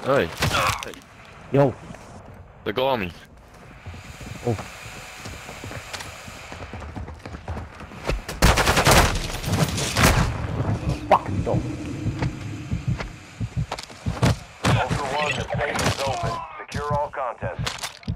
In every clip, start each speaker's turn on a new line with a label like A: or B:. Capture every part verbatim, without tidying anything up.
A: Hey,
B: Yo.
A: they got me.
B: Oh. Fucking dog.
C: Ultra One, the safe is open. Secure all contests.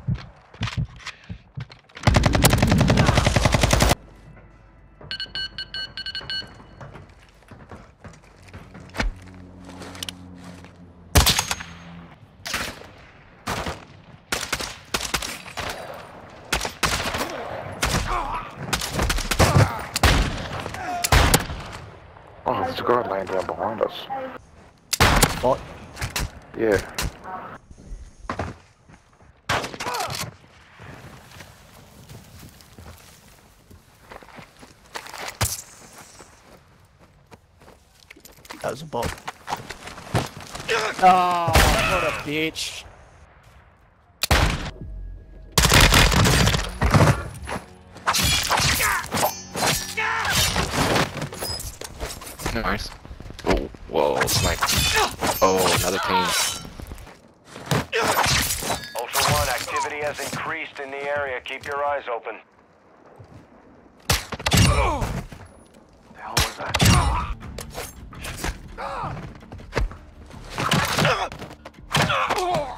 D: Oh, there's a guard laying down behind us.
B: What?
D: Yeah.
B: That was a bot. Oh, what a bitch.
A: Nice. Oh, whoa, snipe. Oh, another team.
C: Ultra One, activity has increased in the area. Keep your eyes open.
D: What the hell was that?
C: Oh!